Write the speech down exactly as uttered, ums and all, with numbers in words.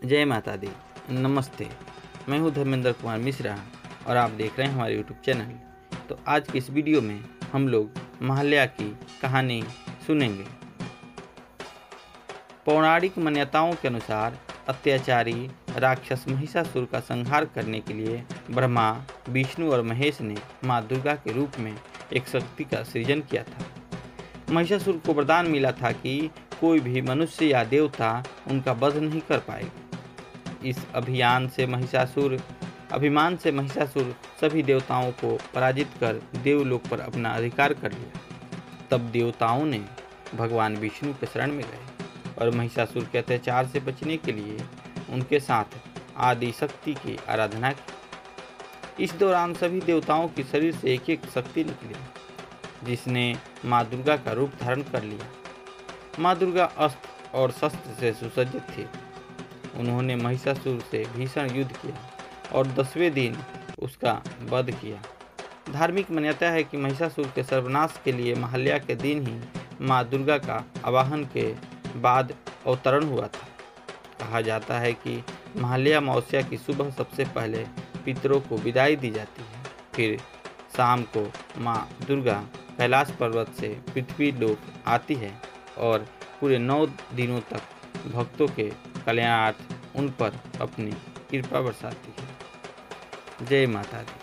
जय माता दी। नमस्ते, मैं हूं धर्मेंद्र कुमार मिश्रा और आप देख रहे हैं हमारे यूट्यूब चैनल। तो आज की इस वीडियो में हम लोग महाल्या की कहानी सुनेंगे। पौराणिक मान्यताओं के अनुसार अत्याचारी राक्षस महिषासुर का संहार करने के लिए ब्रह्मा, विष्णु और महेश ने माँ दुर्गा के रूप में एक शक्ति का सृजन किया था। महिषासुर को वरदान मिला था कि कोई भी मनुष्य या देवता उनका वध नहीं कर पाएगा। इस अभियान से महिषासुर अभिमान से महिषासुर सभी देवताओं को पराजित कर देवलोक पर अपना अधिकार कर लिया। तब देवताओं ने भगवान विष्णु के शरण में गए और महिषासुर के अत्याचार से बचने के लिए उनके साथ आदि शक्ति की आराधना की। इस दौरान सभी देवताओं के शरीर से एक एक शक्ति निकली, जिसने माँ दुर्गा का रूप धारण कर लिया। माँ दुर्गा अस्त्र और शस्त्र से सुसज्जित थी। उन्होंने महिषासुर से भीषण युद्ध किया और दसवें दिन उसका वध किया। धार्मिक मान्यता है कि महिषासुर के सर्वनाश के लिए महाल्या के दिन ही माँ दुर्गा का आवाहन के बाद अवतरण हुआ था। कहा जाता है कि महाल्या अमावस्या की सुबह सबसे पहले पितरों को विदाई दी जाती है। फिर शाम को माँ दुर्गा कैलाश पर्वत से पृथ्वी लोक आती है और पूरे नौ दिनों तक भक्तों के कल्याणार्थ उन पर अपनी कृपा बरसाती है। जय माता दी।